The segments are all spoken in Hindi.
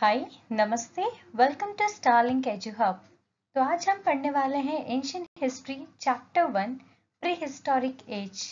हाय, नमस्ते, welcome to Starlink edu hub. तो आज हम पढ़ने वाले हैं ancient history chapter 1 prehistoric age.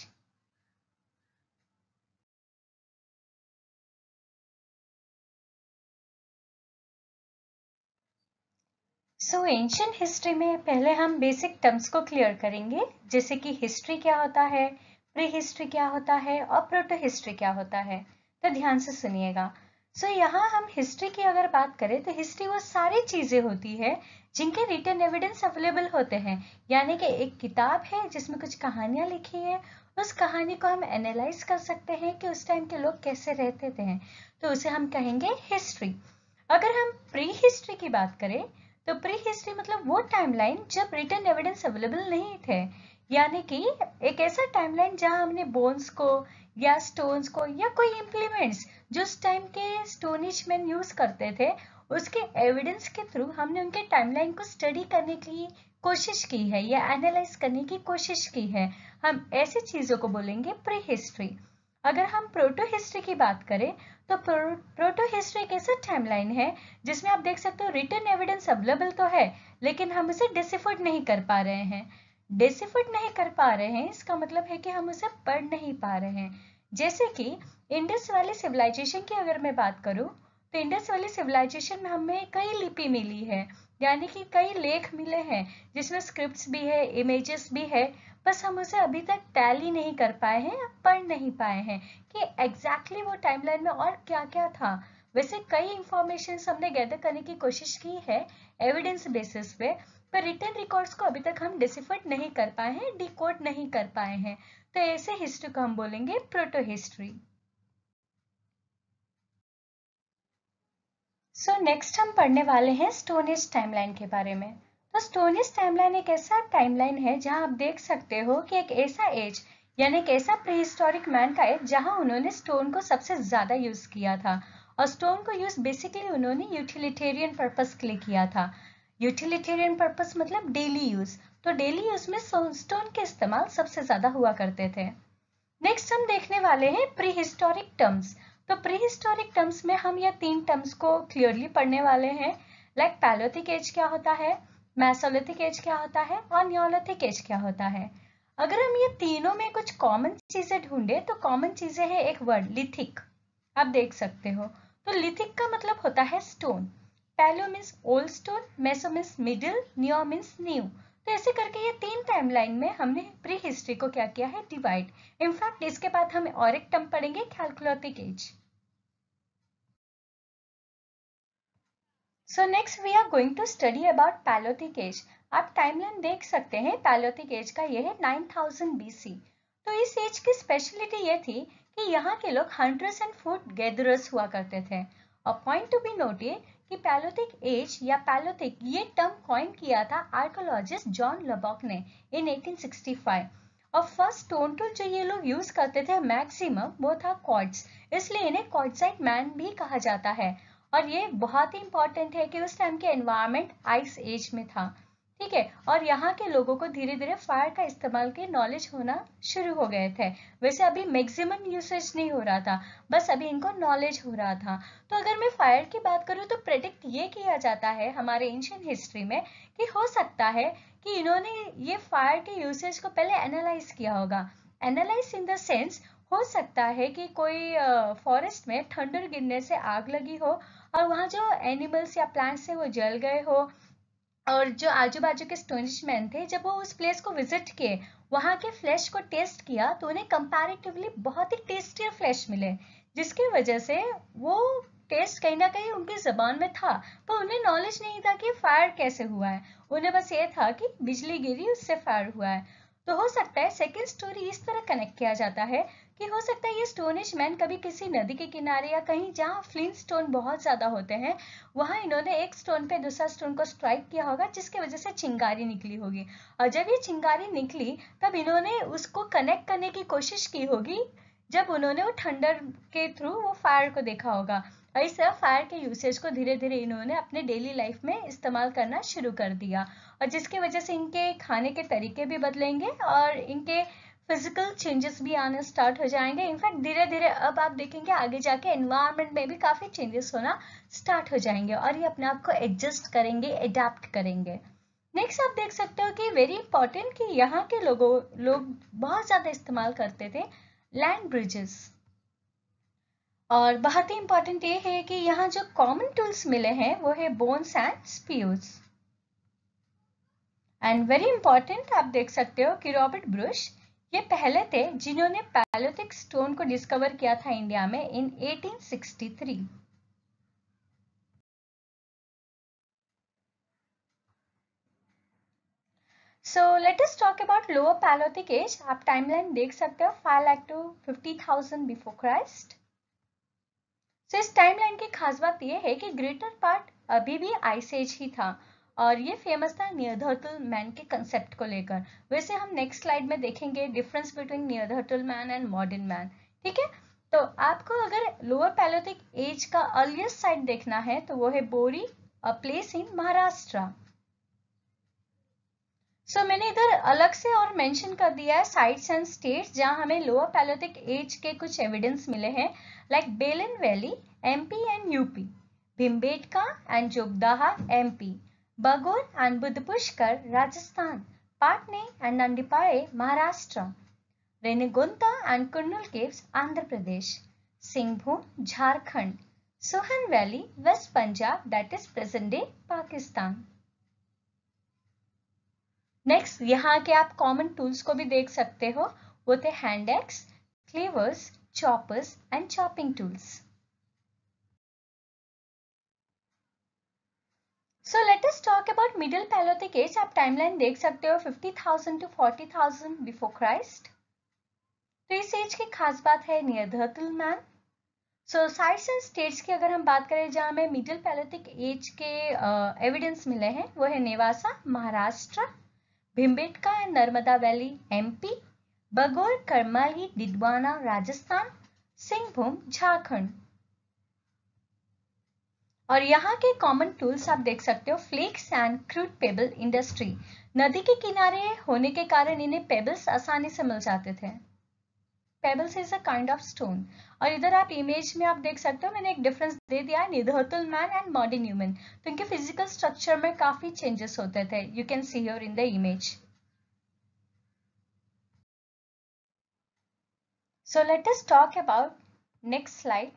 So ancient history में पहले हम बेसिक टर्म्स को क्लियर करेंगे, जैसे कि हिस्ट्री क्या होता है, प्री हिस्ट्री क्या होता है और प्रोटो हिस्ट्री क्या होता है। तो ध्यान से सुनिएगा। सो यहाँ हम हिस्ट्री की अगर बात करें तो हिस्ट्री वो सारी चीजें होती है जिनके रिटन एविडेंस अवेलेबल होते हैं, यानी कि एक किताब है जिसमें कुछ कहानियां लिखी है, उस कहानी को हम एनालाइज कर सकते हैं कि उस टाइम के लोग कैसे रहते थे, तो उसे हम कहेंगे हिस्ट्री। अगर हम प्री हिस्ट्री की बात करें तो प्री हिस्ट्री मतलब वो टाइमलाइन जब रिटन एविडेंस अवेलेबल नहीं थे, यानी कि एक ऐसा टाइमलाइन जहां हमने बोन्स को या स्टोन्स को या कोई इम्प्लीमेंट्स जो उस टाइम के स्टोनिश मैन यूज करते थे उसके एविडेंस के थ्रू हमने उनके टाइमलाइन को स्टडी करने की कोशिश की है या एनालाइज करने की कोशिश की है, हम ऐसी चीजों को बोलेंगे प्री हिस्ट्री। अगर हम प्रोटो हिस्ट्री की बात करें तो प्रोटो हिस्ट्री एक ऐसा टाइमलाइन है जिसमें आप देख सकते हो रिटन एविडेंस अवेलेबल तो है लेकिन हम उसे डिसिफर्ड नहीं कर पा रहे हैं। डिसिफर्ड नहीं कर पा रहे हैं इसका मतलब है कि हम उसे पढ़ नहीं पा रहे हैं। जैसे कि इंडस वैली सिविलाइजेशन की अगर मैं बात करूं तो इंडस वैली सिविलाइजेशन में हमें कई लिपि मिली है, यानी कि कई लेख मिले हैं जिसमें स्क्रिप्ट्स भी है, इमेजेस भी है, बस हम उसे अभी तक टैली नहीं कर पाए हैं, पढ़ नहीं पाए हैं कि एग्जैक्टली वो टाइमलाइन में और क्या क्या था। वैसे कई इंफॉर्मेशन हमने गैदर करने की कोशिश की है एविडेंस बेसिस पे, पर रिटन रिकॉर्ड्स को अभी तक हम डिसिफर नहीं कर पाए हैं, डिकोड नहीं कर पाए हैं, तो ऐसे हिस्ट्री को हम बोलेंगे प्रोटो हिस्ट्री। सो नेक्स्ट हम पढ़ने वाले हैं स्टोन एज टाइमलाइन के बारे में। तो स्टोन एज टाइमलाइन एक ऐसा टाइमलाइन है जहां आप देख सकते हो कि एक ऐसा एज यानी एक ऐसा प्रीहिस्टोरिक मैन का एज जहां उन्होंने स्टोन को सबसे ज्यादा यूज किया था, और स्टोन को यूज बेसिकली उन्होंने यूटिलिटेरियन पर्पस के लिए किया था। यूटिलिटेरियन पर्पस मतलब डेली यूज, तो डेली यूज में स्टोन के इस्तेमाल सबसे ज्यादा हुआ करते थे। नेक्स्ट हम देखने वाले हैं प्री हिस्टोरिक टर्म्स। तो प्री हिस्टोरिक टर्म्स में हम ये तीन टर्म्स को क्लियरली पढ़ने वाले हैं, लाइक पैलोथिक एज क्या होता है, मेसोलिथिक एज क्या होता है और नियोलिथिक एज क्या होता है। अगर हम ये तीनों में कुछ कॉमन चीजें ढूंढे तो कॉमन चीजें हैं एक वर्ड लिथिक, आप देख सकते हो। तो लिथिक का मतलब होता है stone, paleo means old stone, meso means middle, neo means new. तो ऐसे करके ये तीन टाइमलाइन में हमने प्री हिस्ट्री को क्या किया है, डिवाइड। इनफैक्ट इसके बाद हम और एक टर्म पढ़ेंगे chalcolithic age. So next we are going to study about paleolithic age. आप टाइमलाइन देख सकते हैं पैलोथिक एज का, यह है 9000 BC। तो इस एज की स्पेशलिटी ये थी कि यहाँ के लोग हंटर्स एंड फूड गैदरर्स हुआ करते थे। और पॉइंट टू बी नोटेड कि पैलोथिक एज या पैलोथिक ये टर्म कॉइन किया था आर्कोलॉजिस्ट जॉन लबॉक ने इन 1865। और फर्स्ट स्टोन टूल जो ये लोग यूज करते थे मैक्सिमम वो था क्वार्ट्ज, इसलिए इन्हें क्वार्ट्जाइट मैन भी कहा जाता है। और ये बहुत ही इंपॉर्टेंट है कि उस टाइम के एनवायरनमेंट आइस एज में था, ठीक है, और यहाँ के लोगों को धीरे धीरे फायर का इस्तेमाल के नॉलेज होना शुरू हो गए थे। वैसे अभी मैक्सिमम यूसेज नहीं हो रहा था, बस अभी इनको नॉलेज हो रहा था। तो अगर मैं फायर की बात करूँ तो प्रेडिक्ट ये किया जाता है हमारे एंशियंट हिस्ट्री में कि हो सकता है कि इन्होंने ये फायर के यूसेज को पहले एनालाइज किया होगा। एनालाइज इन द सेंस, हो सकता है कि कोई फॉरेस्ट में थंडर गिरने से आग लगी हो और वहाँ जो एनिमल्स या प्लांट्स है वो जल गए हो, और जो आजू बाजू के स्टोनिशमैन थे जब वो उस प्लेस को विजिट किए, वहाँ के फ्लैश को टेस्ट किया तो उन्हें कंपैरेटिवली बहुत ही टेस्टियर फ्लैश मिले, जिसकी वजह से वो टेस्ट कहीं ना कहीं उनकी जबान में था, पर उन्हें नॉलेज नहीं था कि फायर कैसे हुआ है। उन्हें बस ये था कि बिजली गिरी उससे फायर हुआ है। तो हो सकता है सेकेंड स्टोरी इस तरह कनेक्ट किया जाता है कि हो सकता है ये स्टोनिश मैन कभी किसी नदी के किनारे या कहीं जहाँ फ्लिंट स्टोन बहुत ज्यादा होते हैं वहां इन्होंने एक स्टोन पे दूसरा स्टोन को स्ट्राइक किया होगा, जिसकी वजह से चिंगारी निकली होगी। और जब ये चिंगारी निकली तब इन्होंने उसको कनेक्ट करने की कोशिश की होगी जब उन्होंने वो थंडर के थ्रू वो फायर को देखा होगा। और इस तरह फायर के यूसेज को धीरे धीरे इन्होंने अपने डेली लाइफ में इस्तेमाल करना शुरू कर दिया, और जिसकी वजह से इनके खाने के तरीके भी बदलेंगे और इनके फिजिकल चेंजेस भी आने स्टार्ट हो जाएंगे। इनफैक्ट धीरे धीरे अब आप देखेंगे आगे जाके एनवायरनमेंट में भी काफी चेंजेस होना स्टार्ट हो जाएंगे और ये अपने आप को एडजस्ट करेंगे, एडाप्ट करेंगे। नेक्स्ट आप देख सकते हो कि वेरी इंपॉर्टेंट कि यहाँ के लोग बहुत ज्यादा इस्तेमाल करते थे लैंड ब्रिजेस। और बहुत ही इंपॉर्टेंट ये है कि यहाँ जो कॉमन टूल्स मिले हैं वो है bones and spears. And very important आप देख सकते हो कि रॉबर्ट ब्रुश ये पहले थे जिन्होंने पैलोथिक स्टोन को डिस्कवर किया था इंडिया में in 1863। So let us talk about lower Paleolithic age। आप टाइमलाइन देख सकते हो 5 lakh to 50,000 before Christ. So इस टाइमलाइन की खास बात यह है कि ग्रेटर पार्ट अभी भी आइस एज ही था और ये फेमस था नियरधर्टल मैन के कंसेप्ट को लेकर। वैसे हम नेक्स्ट स्लाइड में देखेंगे difference between Neanderthal man and modern man. ठीक है, तो आपको अगर लोअर पैलोथिक एज का अर्लिएस्ट साइट देखना है तो वो है बोरी, अ प्लेस इन महाराष्ट्र। सो मैंने इधर अलग से और मेंशन कर दिया है साइट्स एंड स्टेट्स जहां हमें लोअर पैलोथिक एज के कुछ एविडेंस मिले हैं, like Belan valley MP and UP, Bhimbetka and Jogdaha MP, Bagor and Buddha Pushkar Rajasthan, Patne and Nandipade Maharashtra, Renigunta and Kurnool caves Andhra Pradesh, Singhbhum Jharkhand, Sohan valley west Punjab that is present day Pakistan. Next यहाँ के आप कॉमन टूल्स को भी देख सकते हो, वो थे hand axe, cleavers, choppers and chopping tools. So let us talk about middle paleolithic age. आप टाइमलाइन देख सकते हो 50,000 to 40,000 बिफोर क्राइस्ट। तो इस एज की खास बात है Neanderthal man. So sites and states की अगर हम बात करें जहां हमें मिडिल पैलोथिक एज के एविडेंस मिले हैं वो है Nevasa Maharashtra, Bhimbetka and Narmada valley MP, Bagor Karmali Didwana Rajasthan, Singhbhum Jharkhand. और यहाँ के कॉमन टूल्स आप देख सकते हो, flakes and crude pebble industry. नदी के किनारे होने के कारण इन्हें पेबल्स आसानी से मिल जाते थे। Pebbles is a kind of stone. और इधर आप इमेज में आप देख सकते हो मैंने एक डिफरेंस दे दिया है Neanderthal man and modern human. तो इनके फिजिकल स्ट्रक्चर में काफी चेंजेस होते थे, you can see here in the image. So let us talk about next slide,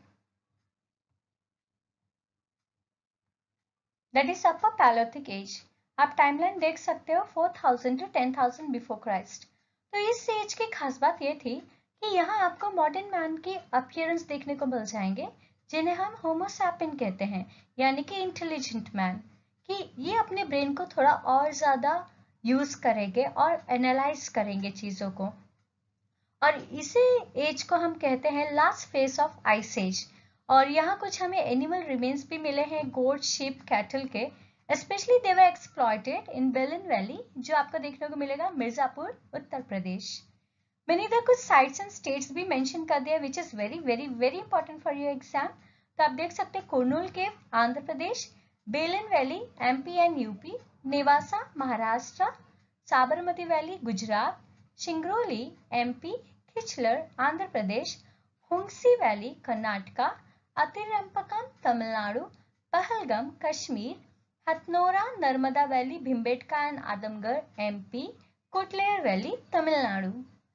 that is upper Paleolithic age। आप टाइमलाइन देख सकते हो 4,000 to 10,000 बिफोर क्राइस्ट। तो इस एज की खास बात ये थी कि यहाँ आपको मॉडर्न मैन की अपीयरेंस देखने को मिल जाएंगे जिन्हें हम होमो सैपियन कहते हैं, यानी कि इंटेलिजेंट मैन, कि ये अपने ब्रेन को थोड़ा और ज्यादा यूज करेंगे और एनालाइज करेंगे चीजों को। और इसी एज को हम कहते हैं last phase of ice age. और यहाँ कुछ हमें एनिमल रिमेन्स भी मिले हैं गोट, शीप, कैटल के। Specially they were exploited in Belan valley, जो आपको देखने को मिलेगा मिर्जापुर उत्तर प्रदेश। मैंने इधर कुछ साइट्स एंड स्टेट्स भी मेंशन कर दिया which is very very very important for your exam. तो आप देख सकते हैं कुर्नूल केव Andhra Pradesh, Belan valley MP and UP, Nevasa Maharashtra, Sabarmati valley Gujarat, Singrauli MP, Khichlar Andhra Pradesh, Hunsgi valley Karnataka, Attirampakkam Tamil Nadu, Pahalgam Kashmir, Hathnora Narmada valley Bhimbetka and Adamgarh MP, Kortallayar valley Tamil Nadu.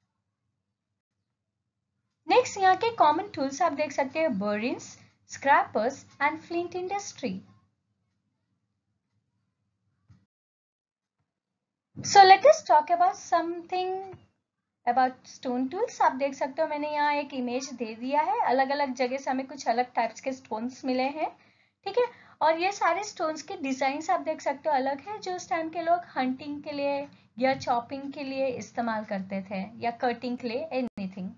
Next यहाँ के कॉमन टूल्स आप देख सकते हैं borers, scrapers and flint industry. So let us talk about something about stone tools। आप देख सकते हो मैंने यहाँ एक इमेज दे दिया है, अलग अलग जगह से हमें कुछ अलग टाइप्स के स्टोन्स मिले हैं, ठीक है। और ये सारे स्टोन्स के डिजाइन आप देख सकते हो अलग है, जो उस टाइम के लोग हंटिंग के लिए या चॉपिंग के लिए इस्तेमाल करते थे या कटिंग के लिए, anything.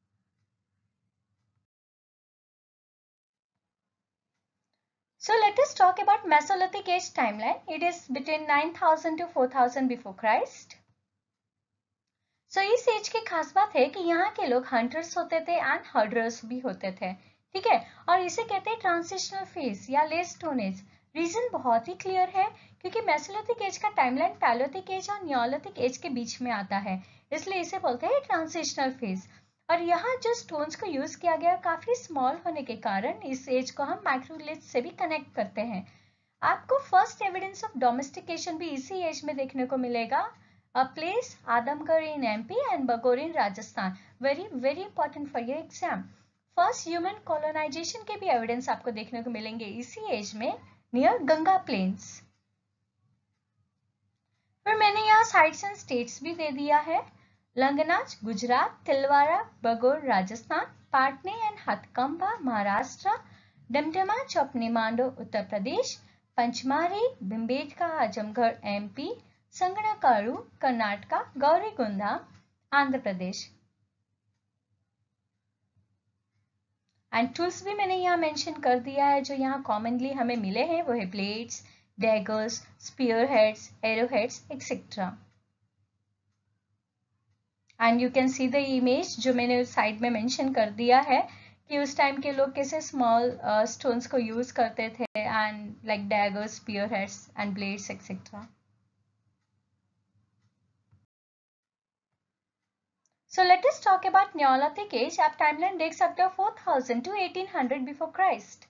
So let us talk about Mesolithic age timeline. It is between 9,000 to 4,000 before Christ. So इस एज की खास बात है कि यहाँ के लोग हंटर्स होते थे एंड हर्डर्स भी होते थे, ठीक है। और इसे कहते हैं ट्रांजिशनल फेज या लेट स्टोन एज। रीजन बहुत ही क्लियर है क्योंकि मेसोलिथिक एज का टाइमलाइन पैलोथिक एज और नियोलिथिक एज के बीच में आता है। इसलिए इसे बोलते हैं ट्रांजिशनल फेज। और यहाँ जो स्टोन्स को यूज किया गया काफी स्मॉल होने के कारण इस एज को हम माइक्रोलिथ से भी कनेक्ट करते हैं। आपको फर्स्ट एविडेंस ऑफ डोमेस्टिकेशन भी इसी एज में देखने को मिलेगा। A place Adamgarh in MP and Bagor in Rajasthan, very very important for your exam. First human colonization के भी एविडेंस आपको देखने को मिलेंगे इसी एज में नियर गंगा प्लेन्स। फिर मैंने यहाँ साइट्स एंड स्टेट्स भी दे दिया है। Langhnaj Gujarat, Tilwara Bagor Rajasthan, Patne and Hathkamba Maharashtra, Damdama Chopani Mando Uttar Pradesh, Pachmarhi Bhimbetka Azamgarh MP, Sanganakallu Karnataka, Gaurikunda Andhra Pradesh. And tools भी मैंने यहाँ मेंशन कर दिया है जो यहाँ कॉमनली हमें मिले हैं, वो है blades, daggers, spear heads, arrow heads etcetera. And you can see the image जो मैंने साइड में मेंशन कर दिया है कि उस टाइम के लोग कैसे स्मॉल स्टोन्स को यूज करते थे and like daggers, spear heads and blades etcetera. So let us talk about Neolithic age. आप टाइमलाइन देख सकते हो 4000 to 1800 बिफोर क्राइस्ट।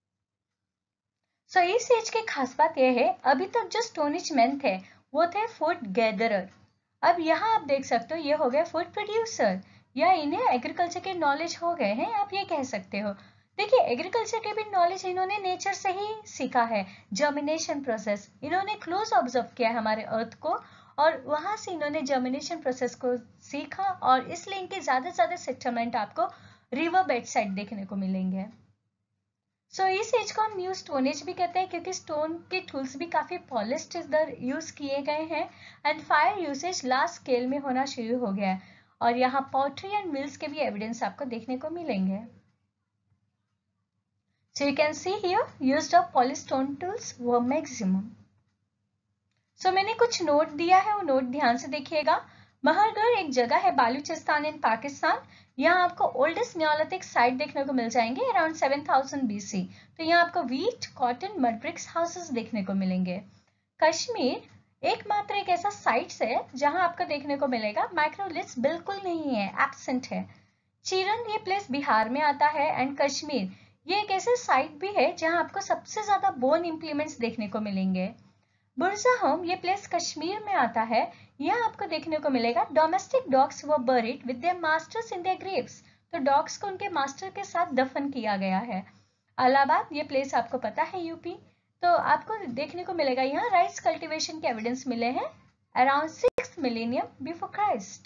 सो इस एज की खास बात यह है, अभी तक जो स्टोनिज मैन थे वो थे फूड गैदरर। अब यहाँ आप देख सकते हो ये हो गए फूड प्रोड्यूसर, या इन्हें एग्रीकल्चर के नॉलेज हो गए हैं, आप ये कह सकते हो। देखिए एग्रीकल्चर के भी नॉलेज इन्होंने नेचर से ही सीखा है। जर्मिनेशन प्रोसेस इन्होंने क्लोज ऑब्जर्व किया है हमारे अर्थ को, और वहां से इन्होंने जर्मिनेशन प्रोसेस को सीखा, और इसलिए इनके ज्यादा से ज्यादा सेटलमेंट आपको रिवर बेड साइड देखने को मिलेंगे। सो इस एज को हम न्यू स्टोन एज भी कहते हैं क्योंकि स्टोन के टूल्स भी काफी पॉलिश्ड इधर यूज किए गए हैं and fire usage large scale में होना शुरू हो गया है, और यहाँ पॉटरी एंड मिल्स के भी एविडेंस आपको देखने को मिलेंगे। So you can see here used of polished stone tools were maximum. So मैंने कुछ नोट दिया है, वो नोट ध्यान से देखिएगा। महरगढ़ एक जगह है बालूचिस्तान इन पाकिस्तान, यहाँ आपको ओल्डेस्ट नियोलिथिक साइट देखने को मिल जाएंगे अराउंड 7000 BC। तो यहाँ आपको wheat, cotton, mud bricks houses देखने को मिलेंगे। कश्मीर एकमात्र एक ऐसा साइट है जहाँ आपको देखने को मिलेगा माइक्रोलिथ्स बिल्कुल नहीं है, एब्सेंट है। चीरन ये प्लेस बिहार में आता है, एंड कश्मीर ये एक ऐसे साइट भी है जहां आपको सबसे ज्यादा बोन इम्प्लीमेंट्स देखने को मिलेंगे। बुरज़ाहोम ये प्लेस कश्मीर में आता है, यहाँ आपको देखने को मिलेगा domestic dogs were buried with their masters in their graves. तो डॉग्स को उनके मास्टर के साथ दफन किया गया है। अलाहाबाद ये प्लेस आपको पता है यूपी, तो आपको देखने को मिलेगा यहाँ राइस कल्टिवेशन के एविडेंस मिले हैं around 6th millennium before Christ.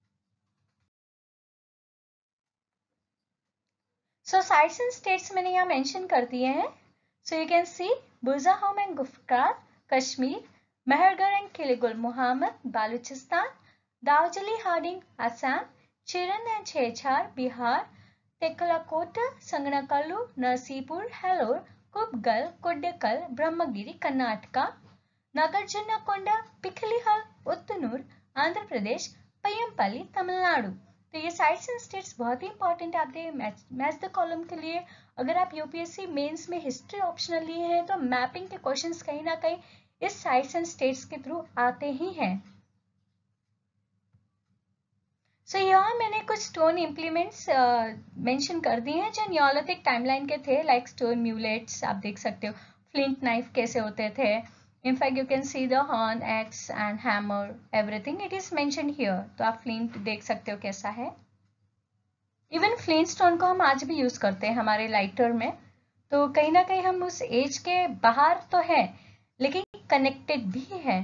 So sites and states मैंने यहाँ मेंशन कर दिए हैं। So you can see Burzahom and Gufkral Kashmir, Mehrgarh and Kili Gul Muhammad Baluchistan, Daojali Hading Assam, Chirand and Chechar Bihar, Tekkalakota Sanganakallu Narsipur Hallur Kupgal Kodekal Brahmagiri Karnataka, Nagarjunakonda Piklihal Utnur Andhra Pradesh, Paiyampalli Tamil Nadu. तो ये साइट्स एंड स्टेट्स बहुत ही इंपॉर्टेंट आपके मैच द कॉलम के लिए। अगर आप यूपीएससी मेंस में हिस्ट्री ऑप्शनल लिए हैं तो मैपिंग के क्वेश्चंस कहीं ना कहीं इस साइट्स एंड स्टेट्स के थ्रू आते ही हैं। सो यहाँ मैंने कुछ स्टोन इम्प्लीमेंट्स मेंशन कर दिए हैं जो नियोलिथिक टाइमलाइन के थे, लाइक स्टोन म्यूलेट्स आप देख सकते हो, फ्लिंट नाइफ कैसे होते थे। In fact, you can see the horn, axe and hammer, everything it is mentioned here. तो आप फ्लिंट देख सकते हो कैसा है। इवन फ्लिंट स्टोन को हम आज भी यूज करते हैं हमारे लाइटर में, तो कहीं ना कहीं हम उस एज के बाहर तो है लेकिन कनेक्टेड भी है।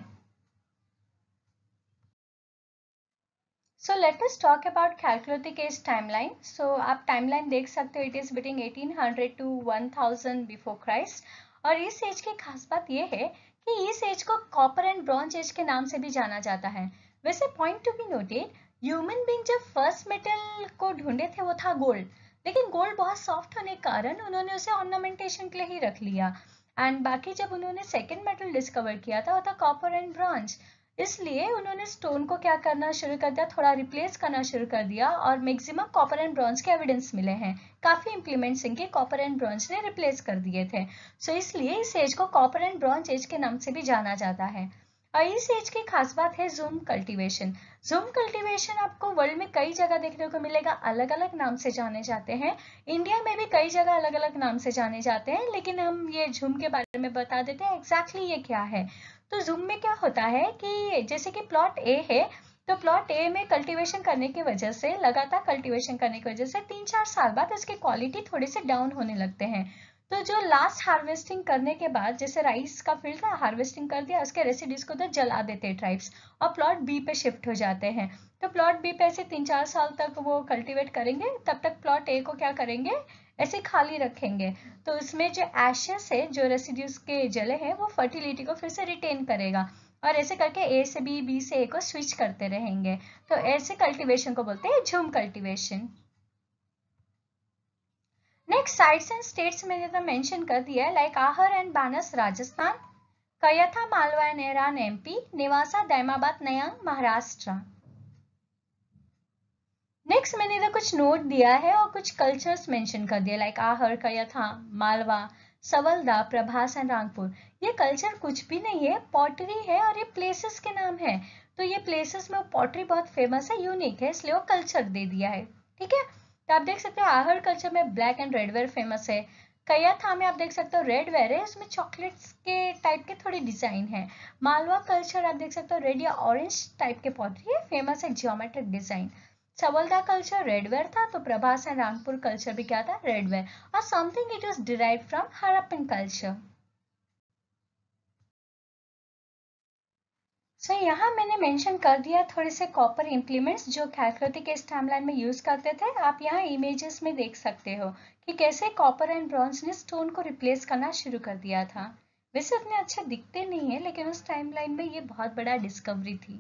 So let us talk about Chalcolithic age timeline. So आप टाइमलाइन देख सकते हो, it is between 1800 to 1000 before Christ। और इस एज की खास बात यह है कि इस एज को कॉपर एंड ब्रॉन्ज एज के नाम से भी जाना जाता है। वैसे point to be noted, human being जब फर्स्ट मेटल को ढूंढे थे वो था गोल्ड, लेकिन गोल्ड बहुत सॉफ्ट होने के कारण उन्होंने उसे ऑर्नामेंटेशन के लिए ही रख लिया। एंड बाकी जब उन्होंने सेकेंड मेटल डिस्कवर किया था वो था कॉपर एंड ब्रॉन्ज, इसलिए उन्होंने स्टोन को क्या करना शुरू कर दिया, थोड़ा रिप्लेस करना शुरू कर दिया, और मैक्सिमम कॉपर एंड ब्रॉन्ज के एविडेंस मिले हैं। काफी इंप्लीमेंट्स इनके कॉपर एंड ब्रॉन्ज ने रिप्लेस कर दिए थे। सो इसलिए इस एज को कॉपर एंड ब्रॉन्ज एज के नाम से भी जाना जाता है। और इस एज की खास बात है जूम कल्टीवेशन। जूम कल्टीवेशन आपको वर्ल्ड में कई जगह देखने को मिलेगा, अलग अलग नाम से जाने जाते हैं। इंडिया में भी कई जगह अलग अलग नाम से जाने जाते हैं, लेकिन हम ये जूम के बारे में बता देते हैं एग्जैक्टली ये क्या है। तो जूम में क्या होता है कि जैसे कि प्लॉट ए है, तो प्लॉट ए में कल्टीवेशन करने की वजह से, लगातार कल्टीवेशन करने की वजह से 3-4 साल बाद इसकी क्वालिटी थोड़ी से डाउन होने लगते हैं। तो जो लास्ट हार्वेस्टिंग करने के बाद, जैसे राइस का फील्ड था, हार्वेस्टिंग कर दिया, उसके रेसिड्यूज को तो जला देते हैं ट्राइब्स और प्लॉट बी पे शिफ्ट हो जाते हैं। तो प्लॉट बी पे ऐसे 3-4 साल तक वो कल्टीवेट करेंगे, तब तक प्लॉट ए को क्या करेंगे, ऐसे खाली रखेंगे। तो उसमें जो एशेस है, जो रेसिड्यूज के जले हैं, वो फर्टिलिटी को फिर से रिटेन करेगा और ऐसे करके ए से बी से ए को स्विच करते रहेंगे। तो ऐसे कल्टीवेशन को बोलते हैं jhum cultivation. Next sites and states मैंने तो मेंशन कर दिया है, like Ahar and Banas Rajasthan, Kayatha Malwa and Eran MP, Nevasa Daimabad Inamgaon Maharashtra. Next मैंने इधर कुछ नोट दिया है और कुछ कल्चर्स मेंशन कर दिया, लाइक आहर, कयथा, मालवा, सवलदा, प्रभास एंड रांगपुर। ये कल्चर कुछ भी नहीं है, पॉटरी है और ये प्लेसेस के नाम है। तो ये प्लेसेस में पॉटरी बहुत फेमस है, यूनिक है, इसलिए वो कल्चर दे दिया है। ठीक है, तो आप देख सकते हो आहर कल्चर में black and red ware famous है। कयाथा में आप देख सकते हो रेड वेयर है, उसमें चॉकलेट्स के टाइप के थोड़ी डिजाइन है। मालवा कल्चर आप देख सकते हो रेड या ऑरेंज टाइप के पॉटरी है, फेमस है geometric design. Savalda culture red ware था, तो प्रभास एंड रांगपुर कल्चर भी क्या था, रेड वेयर, और something it was derived from Harappan culture. So यहाँ मैंने मेंशन कर दिया थोड़े से कॉपर इम्प्लीमेंट्स जो कैलकुलेटिक इस टाइमलाइन में यूज करते थे। आप यहाँ इमेजेस में देख सकते हो कि कैसे कॉपर एंड ब्रॉन्ज ने स्टोन को रिप्लेस करना शुरू कर दिया था। वैसे उतने अच्छे दिखते नहीं है, लेकिन उस टाइमलाइन में ये बहुत बड़ा डिस्कवरी थी।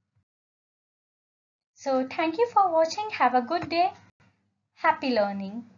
So thank you for watching. Have a good day. Happy learning.